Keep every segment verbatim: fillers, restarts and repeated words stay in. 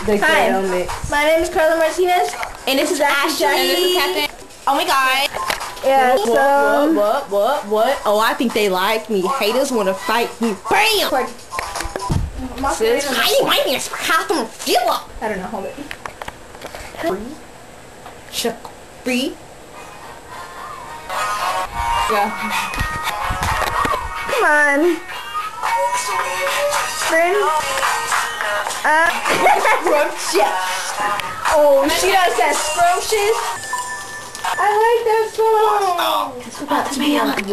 The Hi, mix. my name is Carla Martinez, and this is Ashley. And this is Captain. Oh my God. Yeah, what, so. What, what, what, what? Oh, I think they like me. Haters want to fight me. Bam! Sis, how you might be a customer fill up? I don't know, hold it. Free. Chuck free. Yeah. Come on. Friend. Uh. Oh, she does that scrumptious. I like that song. It's about to be on.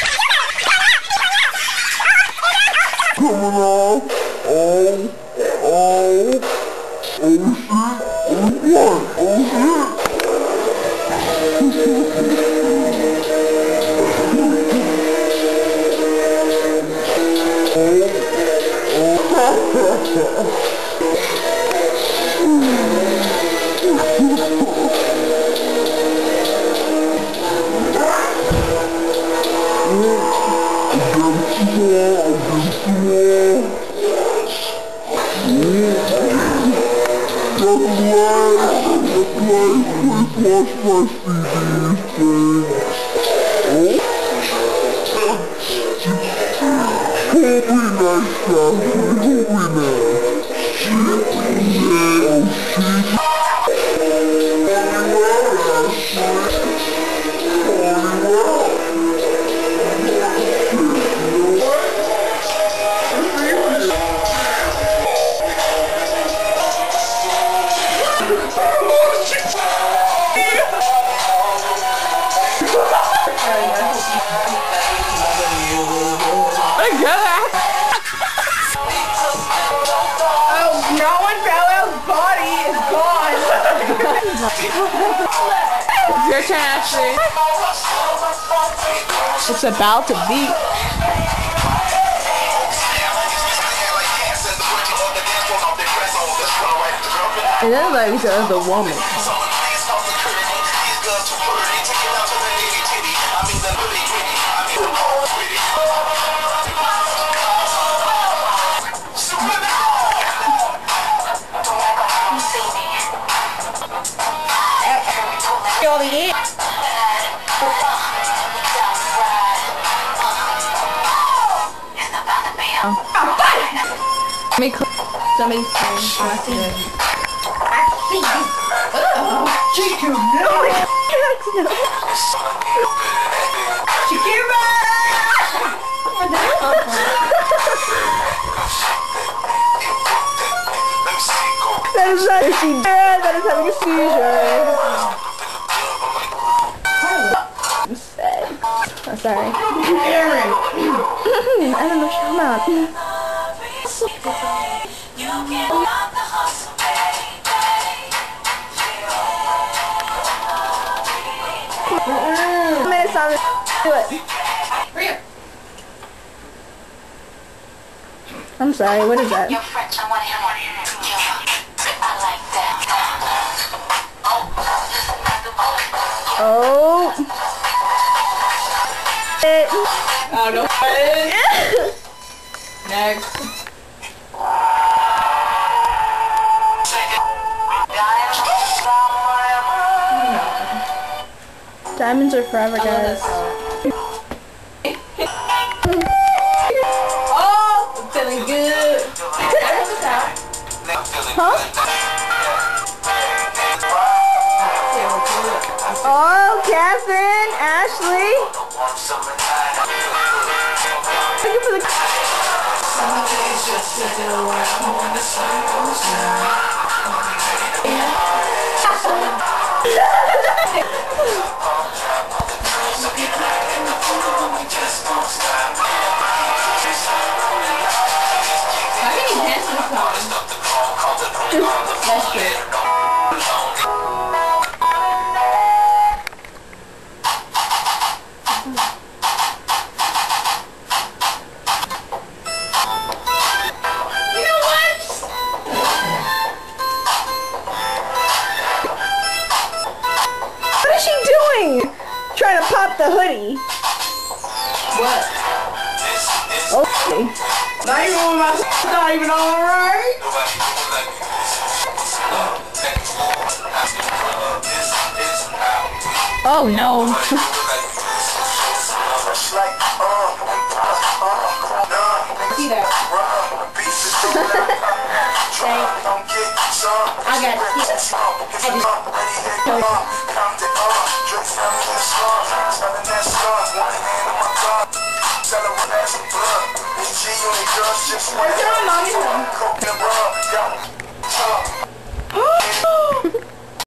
Coming off. Oh, oh, oh shit. Oh what? Your turn, Ashley. It's about to be. And then like the other woman. Make somebody's phone. That is not a seizure. That is having a seizure. I'm sad. I'm sorry. Aaron. I don't know what you're talking about. Minutes on this. Do it. Hurry up. I'm sorry, what is that? Oh. It. Oh no. Next. Diamonds are forever, guys. Oh, I'm feeling good. Huh? Oh, Catherine, Ashley. Looking for the. That's true. Trying to pop the hoodie. What? Okay. Not even when my not even alright. Oh no. See that? I got it. I just Let's get my mommy's home.